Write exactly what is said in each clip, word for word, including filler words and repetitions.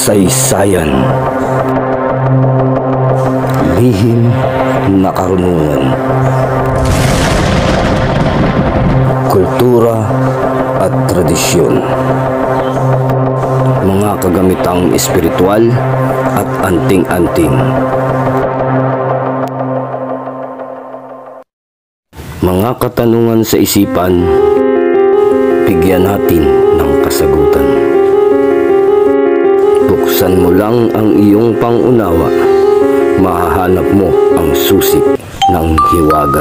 kasaysayan, lihim na karunungan, kultura at tradisyon, mga kagamitang espiritual at anting-anting, mga katanungan sa isipan, bigyan natin ng kasagutan. Buksan mo lang ang iyong pangunawa, mahahanap mo ang susi ng hiwaga.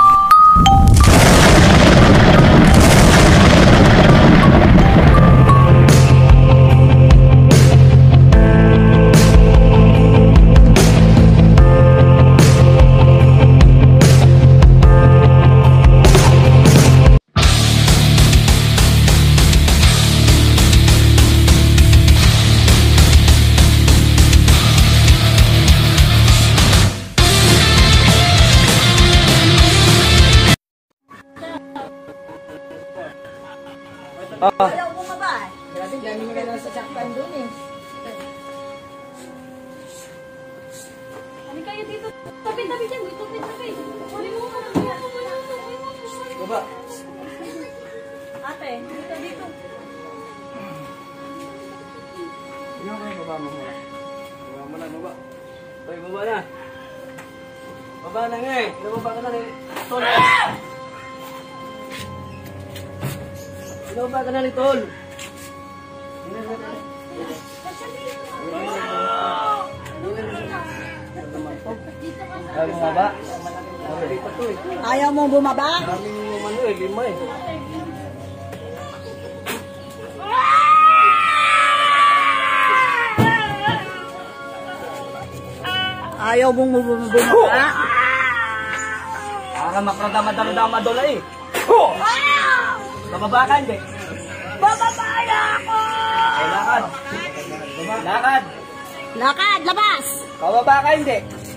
Ah. Ayaw mo nga ba? Grabe, dami nila lang sasaktan doon eh. Ano kayo dito? Tabi-tabi dyan, dito, tabi-tabi. Huli mo ka lang yan. Baba. Ate, dito, dito. Ano kayo, baba mo muna. Baba mo na, baba. Hoy, baba na. Baba na nga eh. Baba ka na rin. Tol. Baba ka na rin, Tol. Ayaw mo baba? Ayaw mo bumaba? Maraming umano eh, lima eh. Ayaw mong bumaba? Para makradama-dama doon eh. Bababa ka, hindi? Bababa na ako! Ay, lakad. Lakad. Lakad, labas! Bababa ka, hindi?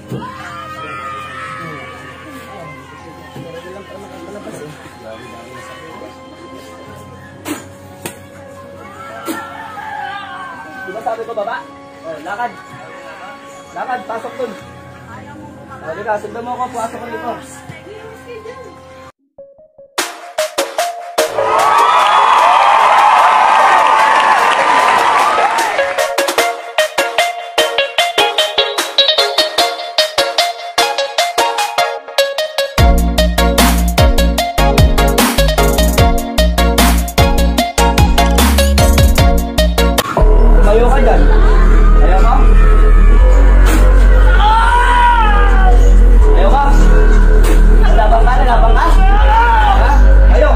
Di ba sabi ko baba? Oh, lakad. Lakad, pasok dun. Halika, sundan mo ako, pasok ko dito. Ayaw ka dyan. Ayaw ka? Ayaw ka? Labang ka na, labang ka? Ha? Ayaw.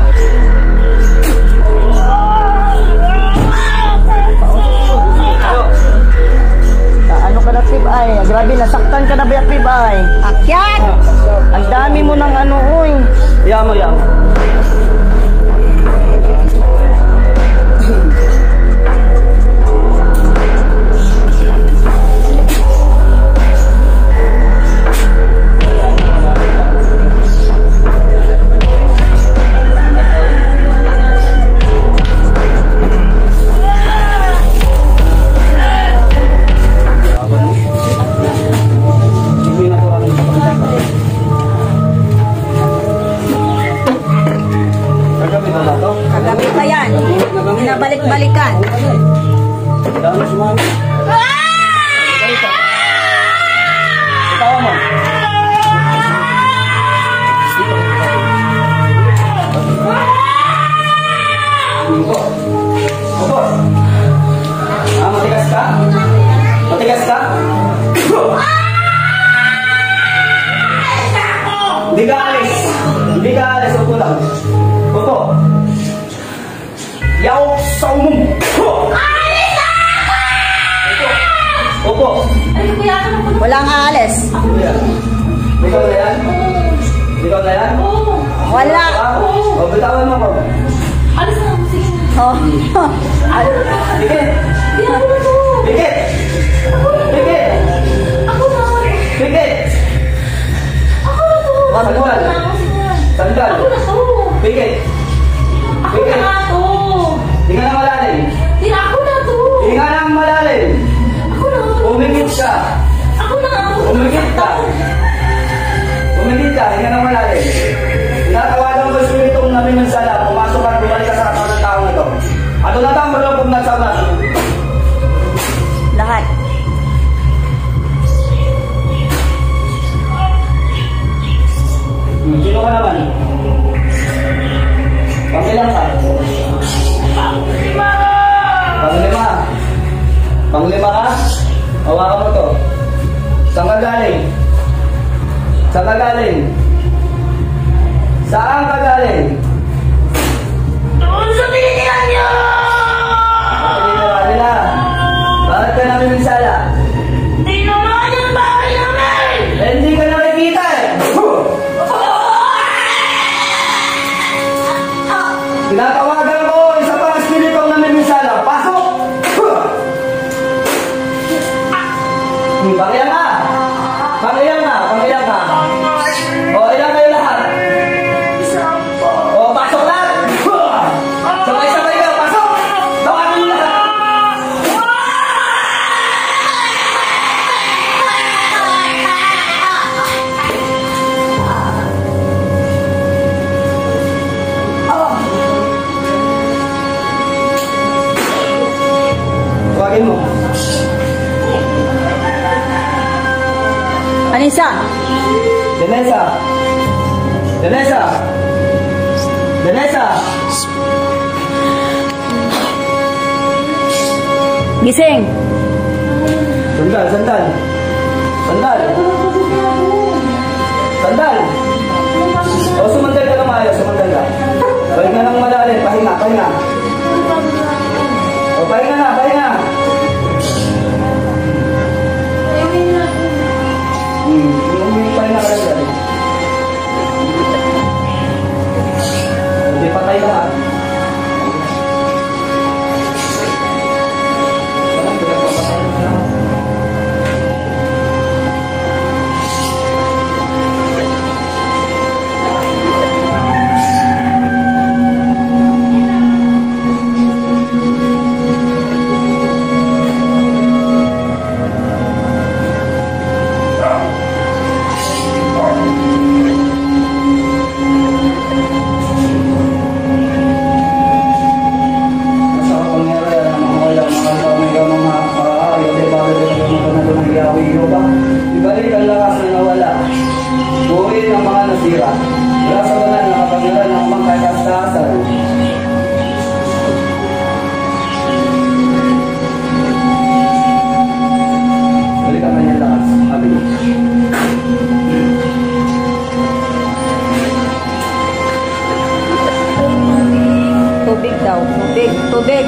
Ayaw. Ano ka na, Pibay? Grabe, nasaktan ka na ba, Pibay? Akyat! Ang dami mo ng ano, uy. Ayaw mo, ayaw mo. Kagabi pa yan. Binabalik-balikan. Dahil sumami. Itawa mo. Opo. Opo. Ah, matigas ka? Matigas ka? Hindi ka alis. Hindi ka alis. Opo lang. Opo. Yaw sa umum. Opo. Walang aalis. Ikaw na yan? Ikaw na yan? Wala. O, bitawan mo ko. Alis na ako, sige na. Oh. Dikit! Di ako na to. Dikit! Dikit! Ako na. Dikit! Ako na to. Sandal! Ako na, sige na. Sandal! Ako na to. Dikit! Ako na to. Di ka na malalim! Di na ako na to. Di ka na malalim! Ako na nga po. Umigit ka. Umigit ka, hinga ng malalim. Tinatawagan ko yung spiritong namin ng sala. Pumasok at bumalik ka sa katawan ng tao ito. At doon na tayo malapog na sa unas. Lahat. Hmm, sino ka naman? Pangilang ka? Panglima! Panglima. Panglima ka? Hawakan mo to. Saan ka galing? Saan ka galing? Saan ka galing? Doon sa tinihan niyo! Hindi ka nila. Bakit ka namin minsala? Di naman yung bahay namin! Eh, hindi ka nakikita eh. Tinatawagan ko isa pang espiritu na may minsala. Pasok! Hmm, Pangilang ka! Pangilang ka! Pangilang ka! O, ilang kayo lahat? Isang po. O, pasok lahat! Sabay-sabay ka! Pasok! Tawagan mo lahat! Tawagin mo. Anissa! Danessa! Danessa! Danessa! Gising! Sandal, sandal! Sandal! Sandal! O, sumandal ka na maayos, sumandal ka. Pahinga ng malalim, pahinga, pahinga. O, pahinga na, pahinga. Hmm, yung pahinga ka rin dyan. Hindi patay ka ha. Parang pinagpapatay mo na. Ibalik ang lakas na nawala. Buuin ang mga nasira. Mula sa wanan na kapangyarihan ng mga kakastasan. Balik ang kanyang lakas. Sabi mo. Tubig daw. Tubig. Tubig.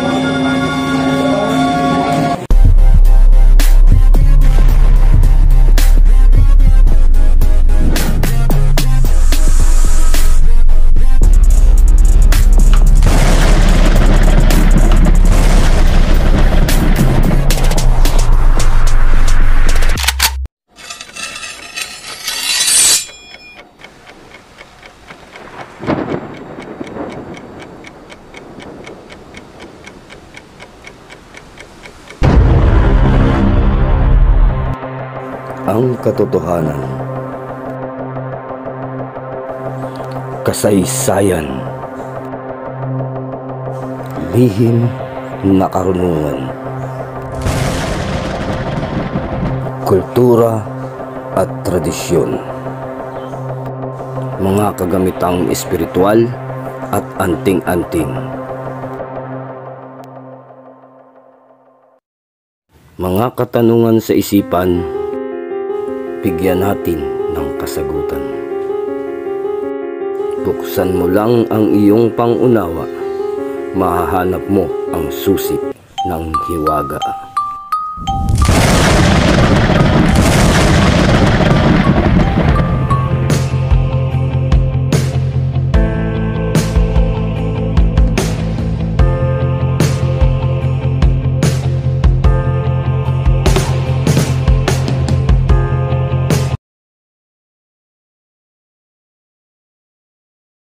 Ang katotohanan, kasaysayan, lihim na karunungan, kultura at tradisyon, mga kagamitang espiritual at anting-anting, mga katanungan sa isipan, bigyan natin ng kasagutan. Buksan mo lang ang iyong pangunawa, mahahanap mo ang susi ng hiwaga.